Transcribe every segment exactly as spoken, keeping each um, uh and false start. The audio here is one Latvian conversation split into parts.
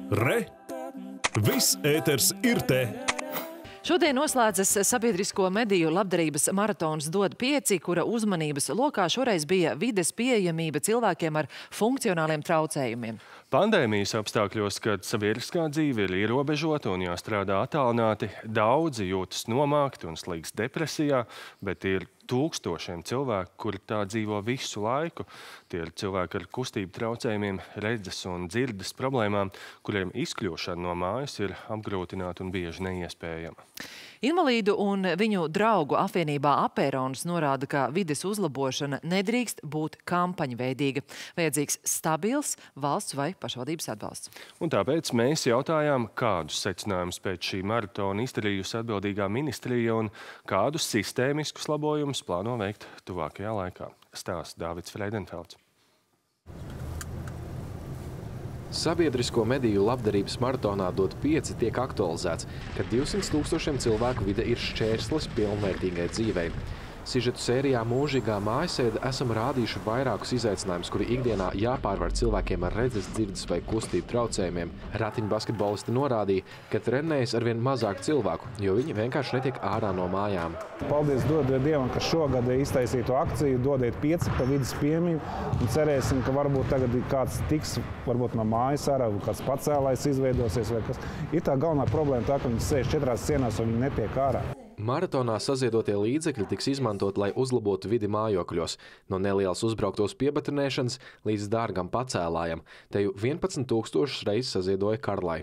Re! Viss ēters ir te! Šodien noslēdzas sabiedrisko mediju labdarības maratons Dod pieci, kura uzmanības lokā šoreiz bija vides pieejamība cilvēkiem ar funkcionāliem traucējumiem. Pandēmijas apstākļos, kad sabiedriskā dzīve ir ierobežota un jāstrādā attālināti, daudzi jūtas nomākti un slīgst depresijā, bet ir tūkstošiem cilvēku, kuri tā dzīvo visu laiku. Tie ir cilvēki ar kustību traucējumiem, redzes un dzirdes problēmām, kuriem izkļūšana no mājas ir apgrūtināta un bieži neiespējama. Invalīdu un viņu draugu apvienībā Apērons norāda, ka vides uzlabošana nedrīkst būt kampaņveidīga. Vajadzīgs stabils valsts vai pašvaldības atbalsts. Un tāpēc mēs jautājām, kādus secinājumus pēc šī maratona izdarījusi atbildīgā ministrija un kādus sistēmiskus labojumus plāno veikt tuvākajā laikā. Stāsta Dāvids Freidenfelds. Sabiedrisko mediju labdarības maratonā Dod pieci tiek aktualizēts, ka divsimt tūkstošiem cilvēku vide ir šķērslis pilnvērtīgai dzīvei. Sižetu sērijā Mūžīgā mājasēde esam rādījuši vairākus izaicinājumus, kuri ikdienā jāpārvar cilvēkiem ar redzes, dzirdes vai kustību traucējumiem. Ratiņu basketbolisti norādīja, ka trenējas arvien mazāk cilvēku, jo viņi vienkārši netiek ārā no mājām. Paldies dodiet Dievam, ka šogad iztaisītu akciju Dodiet pieci pa vides piemību. Un cerēsim, ka varbūt tagad kāds tiks varbūt no mājas ārā, kāds pacēlājs izveidosies vai kas. Ir tā galvenā problēma tā, ka viņi sēž četrās sienās un viņi netiek ārā. Maratonā saziedotie līdzekļi tiks izmantot, lai uzlabotu vidi mājokļos, no nelielas uzbrauktos piebatinēšanas līdz dārgam pacēlājam. Te jau vienpadsmit tūkstošus reizes saziedoja Karlai.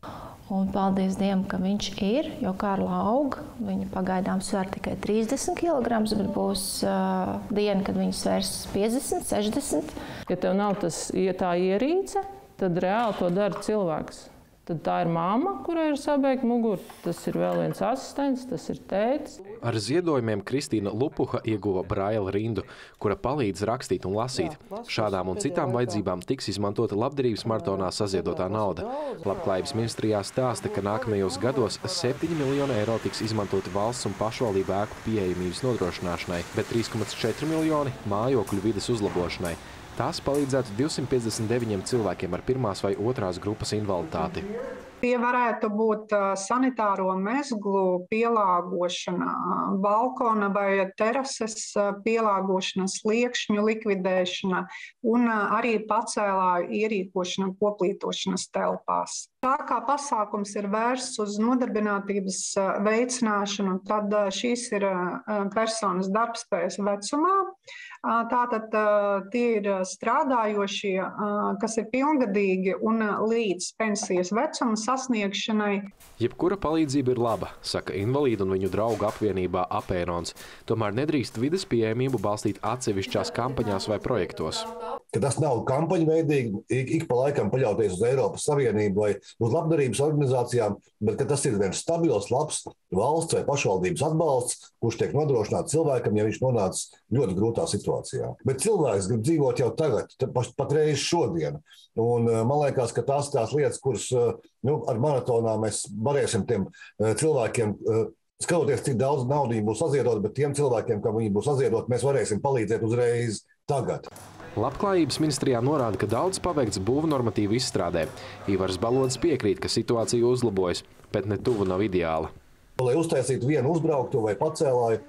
Un paldies Dievam, ka viņš ir, jo Karla aug. Viņa pagaidām svēr tikai trīsdesmit kilogramus, bet būs uh, diena, kad viņa svērs piecdesmit, sešdesmit. Ja tev nav tas, ja tā ierīce, tad reāli to dara cilvēks. Tad tā ir mamma, kurai ir sabeigta mugura, tas ir vēl viens asistents, tas ir tētis. Ar ziedojumiem Kristīna Lupuha ieguva braila rindu, kura palīdz rakstīt un lasīt. Šādām un citām vajadzībām tiks izmantota labdarības maratonā saziedotā nauda. Labklājības ministrijā stāsta, ka nākamajos gados septiņi miljoni eiro tiks izmantoti valsts un pašvaldību ēku pieejamības nodrošināšanai, bet trīs komats četri miljoni mājokļu vides uzlabošanai. Tās palīdzētu divsimt piecdesmit deviņiem cilvēkiem ar pirmās vai otrās grupas invaliditāti. Tie varētu būt sanitāro mezglu pielāgošana, balkona vai terases pielāgošana, sliekšņu likvidēšana un arī pacēlāju ierīkošana koplītošanas telpās. Tā kā pasākums ir vērsts uz nodarbinātības veicināšanu, tad šīs ir personas darbspējas vecumā. Tātad tie ir strādājošie, kas ir pilngadīgi un līdz pensijas vecuma sasniegšanai. Jebkura palīdzība ir laba, saka invalīdu un viņu draugu apvienībā Apērons. Tomēr nedrīkst vides pieejamību balstīt atsevišķās kampaņās vai projektos. Ka tas nav kampaņveidīgi, ik, ik pa laikam paļauties uz Eiropas Savienību vai uz labdarības organizācijām, bet ka tas ir viens stabils, labs valsts vai pašvaldības atbalsts, kurš tiek nodrošināts cilvēkam, ja viņš nonāca ļoti grūtā situācijā. Bet cilvēks grib dzīvot jau tagad, patreiz šodien. Un man liekas, ka tās tās lietas, kuras nu, ar maratonā mēs varēsim tiem cilvēkiem, skatoties, cik daudz naudu viņi būs saziedot, bet tiem cilvēkiem, kam viņi būs saziedot, mēs varēsim palīdzēt uzreiz tagad. Labklājības ministrijā norāda, ka daudz paveikts būvnormatīvu izstrādē. Ivars Balodis piekrīt, ka situācija uzlabojas, bet ne tuvu nav ideāla. Lai uztaisītu vienu uzbrauktu vai pacēlāju,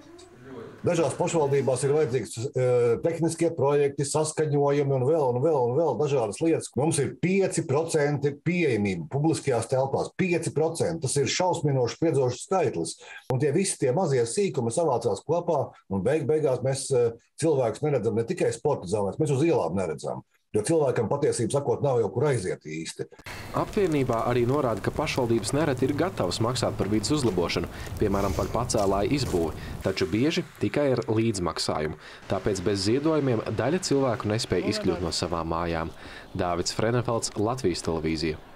dažās pašvaldībās ir vajadzīgs e, tehniskie projekti, saskaņojumi un vēl, un vēl, un vēl dažādas lietas. Mums ir pieci procenti pieejamība publiskajās telpās. pieci procenti. Tas ir šausminošs, spriedzošs skaitlis. Un tie visi tie mazie sīkumi savācās kopā, un beig beigās mēs e, cilvēkus neredzam ne tikai sporta zālēs, mēs uz ielām neredzam. Jo cilvēkam patiesībā sakot, nav jau kur aiziet īsti. Apvienībā arī norāda, ka pašvaldības nereti ir gatavas maksāt par vides uzlabošanu, piemēram, par pacēlāju izbūvi, taču bieži tikai ar līdzmaksājumu. Tāpēc bez ziedojumiem daļa cilvēku nespēja izkļūt no savām mājām. Dāvids Freidenfelds, Latvijas televīzija.